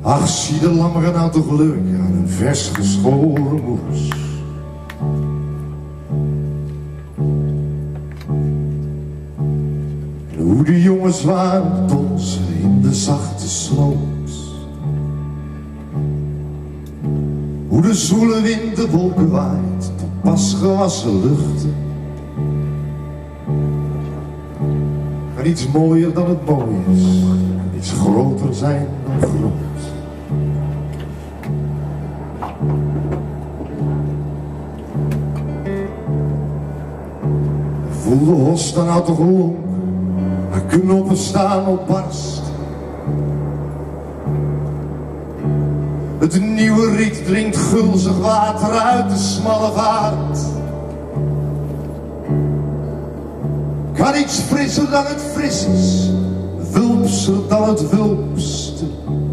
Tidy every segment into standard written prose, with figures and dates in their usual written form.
Ach, zie de lammeren nou toch leuk aan een vers geschoren moes. En hoe de jongens waren dansen in de zachte sloot. Hoe de zoele wind de wolken waait tot pas gewassen luchten. Kan iets mooier dan het mooi is, kan iets groter zijn dan groot. Voel de host dan nou toch lonken, haar knoppen staan op barst. Het nieuwe riet drinkt gulzig water uit de smalle vaart. Kan iets frisser dan het fris is, wulpser dan het wulpste.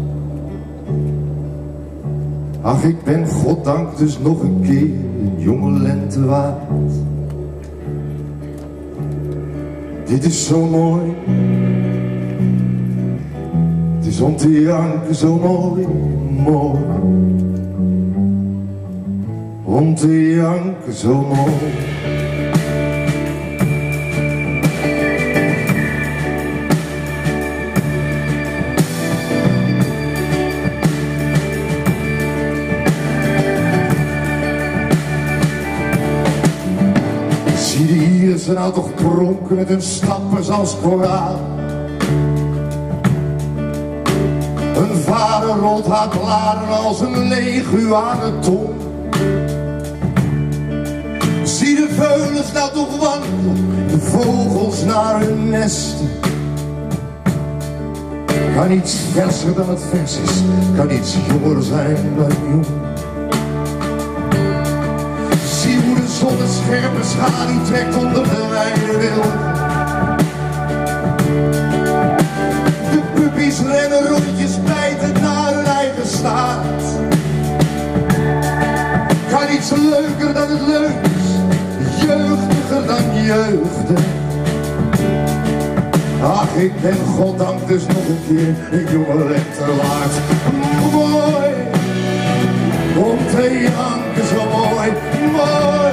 Ach, ik ben goddank dus nog een keer een jonge lente waard. Dit is zo mooi, het is om te janken zo mooi, mooi. Om te janken zo mooi. Zie de Iersen nou toch pronken met hun stappers als koraal. Hun vader rolt haar bladen als een leguanentong. Zie de veulens nou toch wandelen, de vogels naar hun nesten. Kan iets verser dan het vers is, kan iets jonger zijn dan jong. Zie hoe de zon een scherpe schaduw trekt onder de wijde wilgen. De puppies rennen rondjes bijtend naar hun eigen staart. Kan iets leuker dan het leuk is, jeugdiger dan jeugdig. Ach, ik ben goddank dus nog een keer een jonge lente waard. Mooi, om te janken zo mooi, mooi.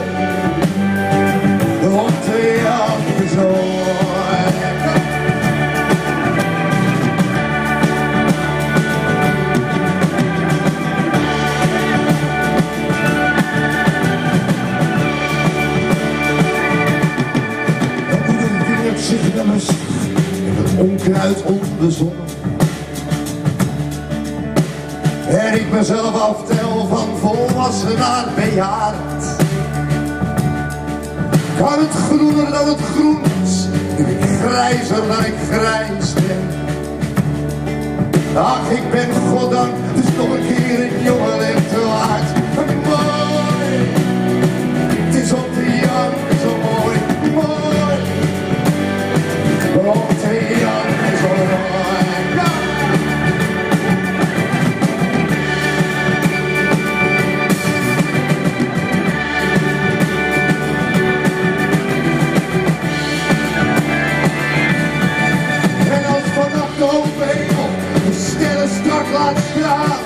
Om te janken zo mooi. De moeder wierp zich naar me onkruid onbezonnen. En ik mezelf aftel van volwassen naar bejaard. Kan het groener dan het groen is, nu ik grijzer dan ik grijs ben. Ach, ik ben goddank dus nog een keer een jonge lente waard. Mooi, het is om te janken zo mooi, mooi. Om te janken zo mooi. En als vannacht de hoge hemel de sterren strak laat stralen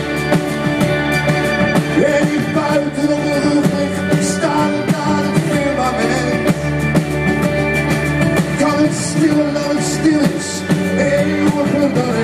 en die buiten op de rug ligt staan naar het firmament, kan het stiller dan het stil is, eeuwiger dan